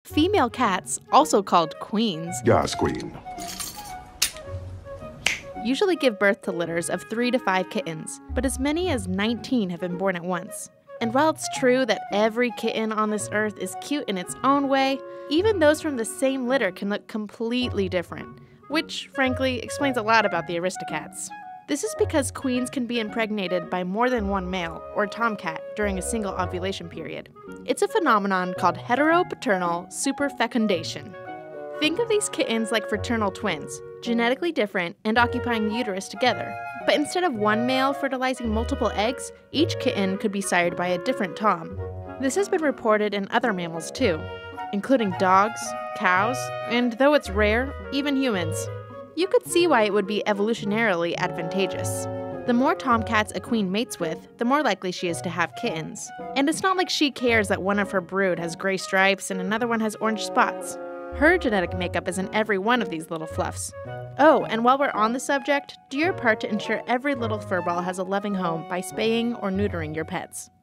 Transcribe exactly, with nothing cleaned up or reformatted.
Female cats, also called queens, Yes, queen. usually give birth to litters of three to five kittens, but as many as nineteen have been born at once. And while it's true that every kitten on this earth is cute in its own way, even those from the same litter can look completely different, which, frankly, explains a lot about the Aristocats. This is because queens can be impregnated by more than one male, or tomcat, during a single ovulation period. It's a phenomenon called heteropaternal superfecundation. Think of these kittens like fraternal twins, genetically different and occupying the uterus together. But instead of one male fertilizing multiple eggs, each kitten could be sired by a different tom. This has been reported in other mammals too, including dogs, cows, and though it's rare, even humans. You could see why it would be evolutionarily advantageous. The more tomcats a queen mates with, the more likely she is to have kittens. And it's not like she cares that one of her brood has gray stripes and another one has orange spots. Her genetic makeup is in every one of these little fluffs. Oh, and while we're on the subject, do your part to ensure every little furball has a loving home by spaying or neutering your pets.